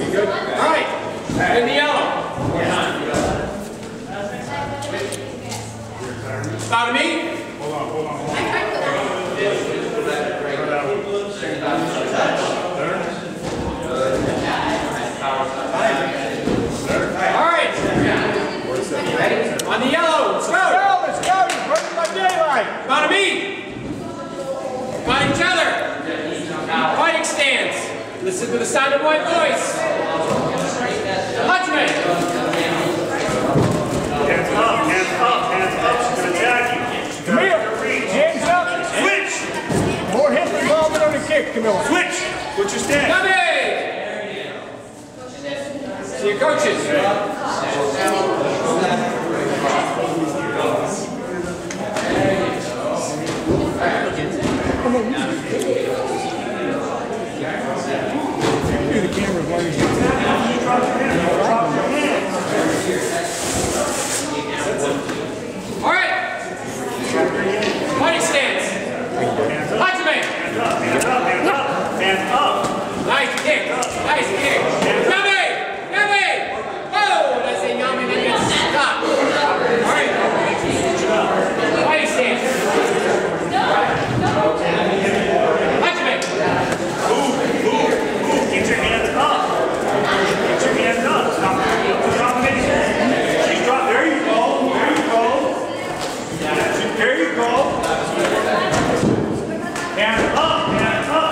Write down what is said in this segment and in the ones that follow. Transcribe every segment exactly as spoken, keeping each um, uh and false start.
Good. All right. In the yellow. Bow to me. Hold on, hold on, hold on. All right. On the yellow. Let's go. Let's go. You're burning my daylight. Bow to me. Fight each other. Fighting stance. Listen to the sound of my voice. Punchman. Hands up, hands up, hands up. She's going to attack you. Camille, hands up. Switch. More hip involvement on the kick, Camille. Switch. What's your stance? Come in. See your coaches. The camera's running. Drop your hands. Drop your hands. All right. Fighting stance. Punch me. Hands up, hands up, hands up. Hands up. Nice kick. Nice kick. Yummy. Yummy. Oh, that's a yummy that gets stopped. All right. Fighting stance. Punch me. Move, move, move. Get your hands up. Get your hands up. Stop. Stop hitting. She's dropped. There you go. There you go. There you go. Hands up. Hands up.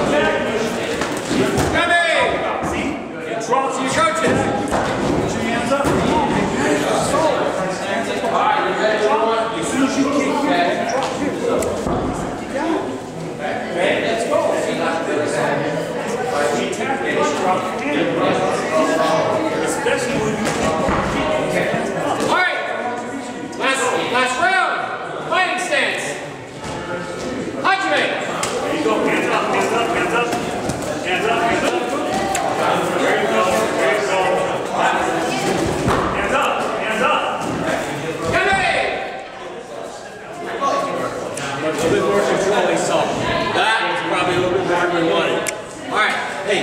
Yummy. See? It drops See your coaches. Put your hands up. As soon as you kick, you drop here. Okay, let's go. She tapped it, she dropped your hand. Especially when you All right. Last, last round. Fighting stance. Punch me. There you go, hands up, hands up, hands up. Hands up, hands up. There you go, there you go. Hands up, hands up. Yummy. A little bit more control, so that's probably a little bit more than we wanted. All right. Hey,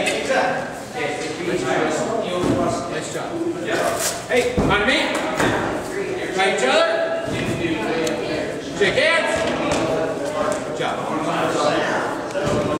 Nice job. Hey, on me. Fight each other. Shake hands.